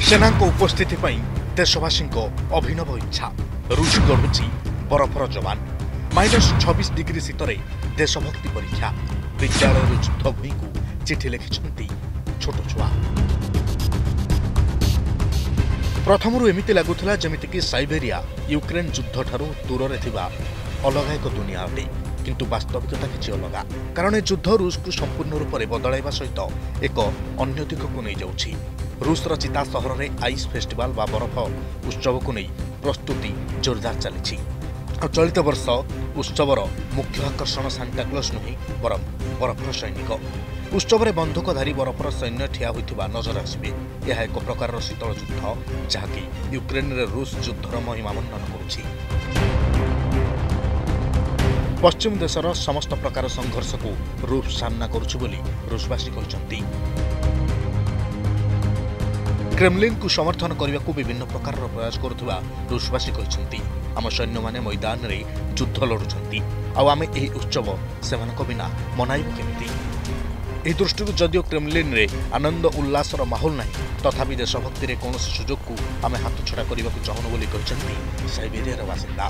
सेना उपस्थिति देशवासी अभिनव इच्छा रूस गढ़ुची बरफर जवान -26 डिग्री शीतरे देशभक्ति परीक्षा विद्यालय युद्ध भूमि को चिठी लिखिं छोट छुआ। प्रथम एमती लगुला जमीक साइबेरिया यूक्रेन युद्ध ठारू दूर में अलग एक दुनिया अटे किंतु वास्तविकता किसी अलग कारण युद्ध रूस को संपूर्ण रूप से बदलवा सहित एक अन्य दिग को नहीं जाऊँ। रूसर चिता सहर में आइस फेस्टिवल बा बरफ उत्सव को नहीं प्रस्तुति जोरदार चली। चलित वर्ष उत्सवर मुख्य आकर्षण सांताक्लॉज नुहे बरम बरफर सैनिक उत्सव में बंधुकधारी बरफर सैन्य ठिया होता नजर आसवे। यह एक प्रकार शीतल युद्ध जहाँकि यूक्रेन रे रूस युद्धर महिमा वर्णन करुछि। पश्चिम देशर समस्त प्रकार संघर्ष को रूस सामना करुछि बोली रूसवासी कहते। क्रेमलिन को समर्थन करने को विभिन्न प्रकार प्रयास करुवा रूसवासी कहते। आम सैन्य माने मैदान रे युद्ध लड़ुंट आमे यही उत्सव से बिना मनाइबु केमिति। यह दृष्टि जदिओ क्रेमलिन रे आनंद उल्लासर माहौल नहीं तथापि देशभक्ति रे कौन सुजोग को आमे हाथ छड़ा करने को चाहूँ बोली कहते साइबेरियार बासिंदा।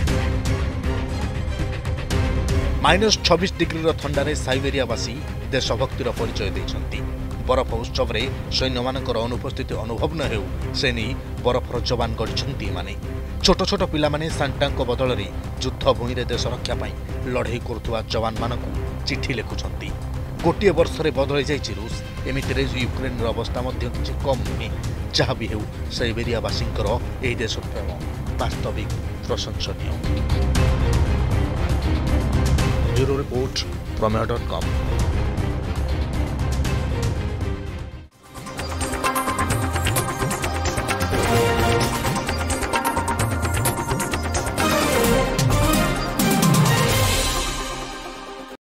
-26 डिग्री थंडारे साइबेरियावासी देशभक्तिर परिचय देइछंती। बरफ उत्सव रे सैन्य मानकर अनुपस्थिति अनुभव न हेउ से नहीं बरफर जवान गढ़िछंती माने। छोट छोट पिला माने सांटांक बदल रे युद्ध भूमि रे देश रक्षा पाई लड़ाई करुवा जवान मानकु चिठी लिखुछंती। गोटे वर्ष रे बदल जाइछि रूस एमितिरे यूक्रेन अवस्था मध्य किछि कम नुहे। जहाँ भी हेउ साइबेरियावासींकर एही देश प्रेम वास्तविक प्रशंसनीय। Bureau report प्रमेय.com।